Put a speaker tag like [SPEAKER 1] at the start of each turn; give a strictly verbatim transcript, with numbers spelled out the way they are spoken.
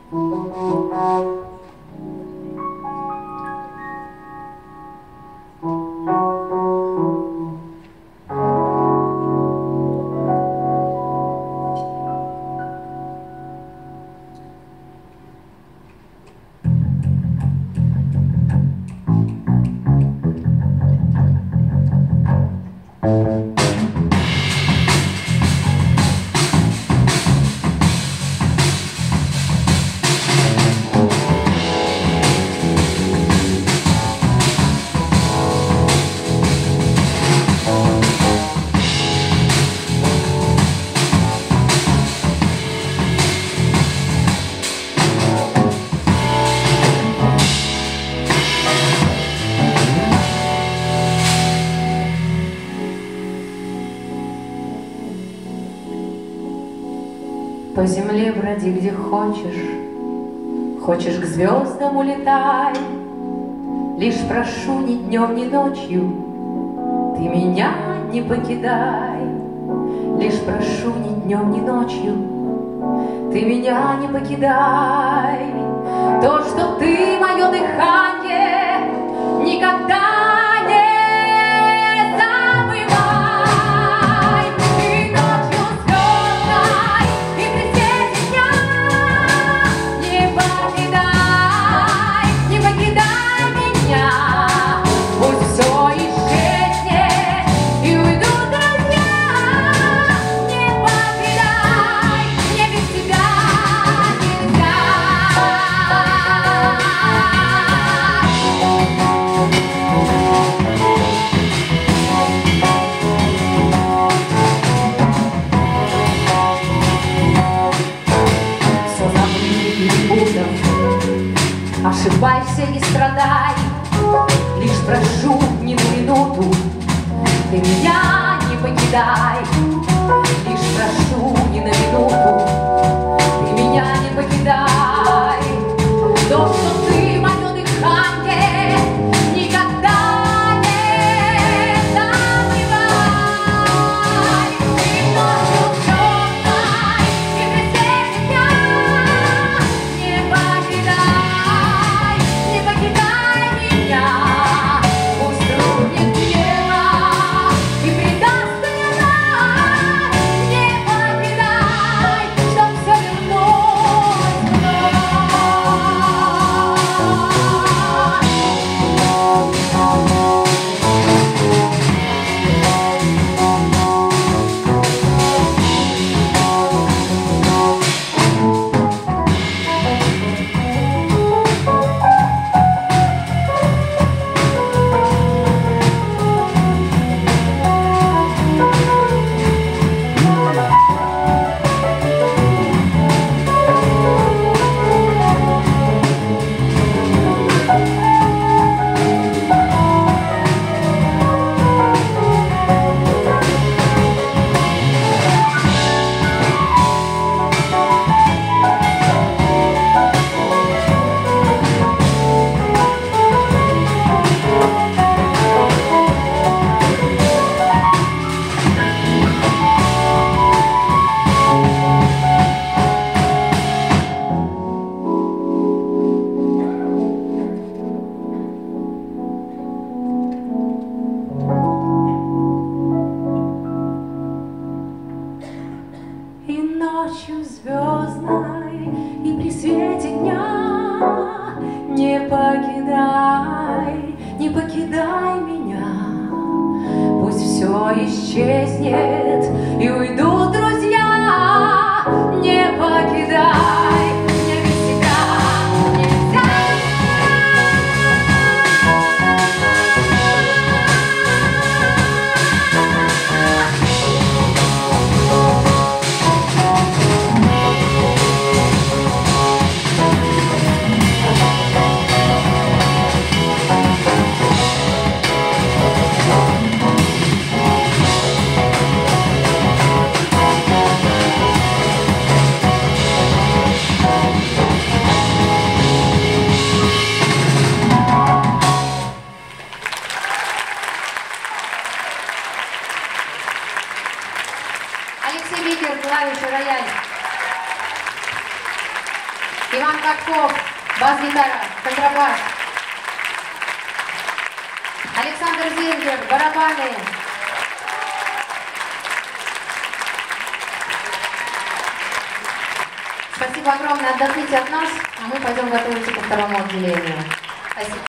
[SPEAKER 1] По земле броди, где хочешь, хочешь к звездам улетай. Лишь прошу ни днем, ни ночью ты меня не покидай. Лишь прошу ни днем, ни ночью ты меня не покидай. То, что ты мое дыхание, никогда ошибайся и страдай. Лишь прошу ни на минуту ты меня не покидай. Лишь прошу ни на минуту ты меня не покидай. То, что ты мое дыхание, никогда не забывай. Ты ночью черной и при свете дня не покидай. Не покидай меня, пусть рухнет небо и предаст меня. Не покидай, чтоб все вернулось вновь. Ночью звездной и при свете дня не покидай, не покидай меня. Пусть все исчезнет и уйдут друзья. Не покидай, мне без тебя нельзя. Иван Катков, бас-гитара, контрабас. Александр Зингер, барабаны. Спасибо огромное, отдохните от нас, а мы пойдем готовиться ко второму отделению. Спасибо.